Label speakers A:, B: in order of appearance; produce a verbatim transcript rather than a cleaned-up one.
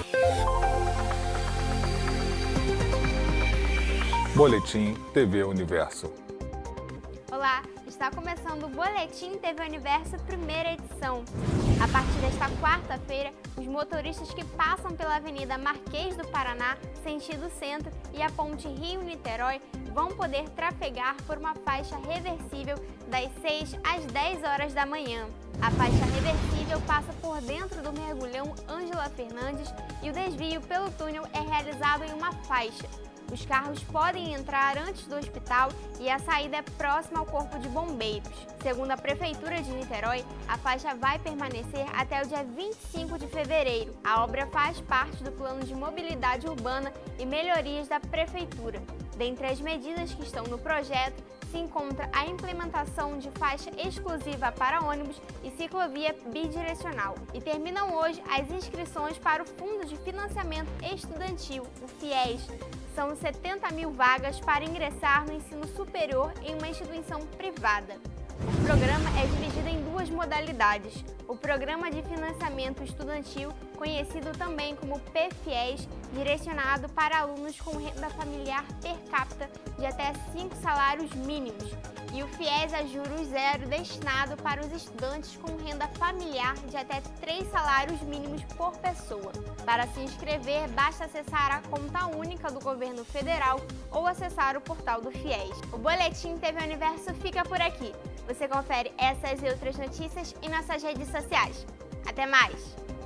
A: Boletim T V Universo.
B: Olá, está começando o Boletim T V Universo, primeira edição. A partir desta quarta-feira, os motoristas que passam pela Avenida Marquês do Paraná, sentido centro, e a Ponte Rio-Niterói vão poder trafegar por uma faixa reversível das seis às dez horas da manhã. A faixa reversível passa por dentro do mergulhão Ângela Fernandes e o desvio pelo túnel é realizado em uma faixa. Os carros podem entrar antes do hospital e a saída é próxima ao Corpo de Bombeiros. Segundo a Prefeitura de Niterói, a faixa vai permanecer até o dia vinte e cinco de fevereiro. A obra faz parte do Plano de Mobilidade Urbana e Melhorias da Prefeitura. Dentre as medidas que estão no projeto, se encontra a implementação de faixa exclusiva para ônibus e ciclovia bidirecional. E terminam hoje as inscrições para o Fundo de Financiamento Estudantil, o FIES. São setenta mil vagas para ingressar no ensino superior em uma instituição privada. O programa é dividido em duas modalidades. O Programa de Financiamento Estudantil, conhecido também como P FIES, direcionado para alunos com renda familiar per capita de até cinco salários mínimos, e o FIES a juros zero, destinado para os estudantes com renda familiar de até três salários mínimos por pessoa. Para se inscrever, basta acessar a conta única do governo federal ou acessar o portal do FIES. O Boletim T V Universo fica por aqui. Você confere essas e outras notícias em nossas redes sociais. Até mais!